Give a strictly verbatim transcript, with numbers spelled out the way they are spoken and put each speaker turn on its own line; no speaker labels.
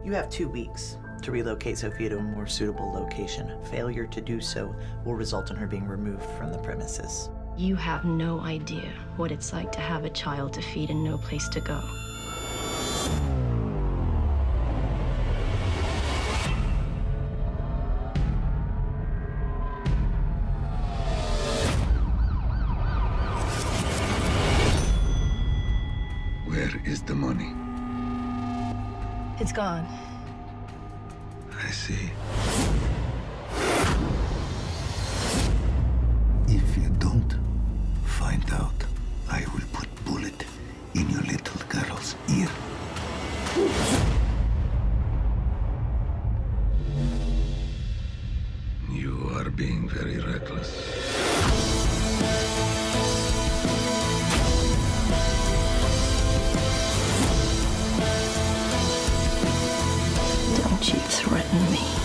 You have two weeks to relocate Sophia to a more suitable location. Failure to do so will result in her being removed from the premises.
You have no idea what it's like to have a child to feed and no place to go.
Where is the money?
It's gone.
I see.
If you don't find out, I will put bullet in your little girl's ear.
You are being very reckless.
Don't you threaten me.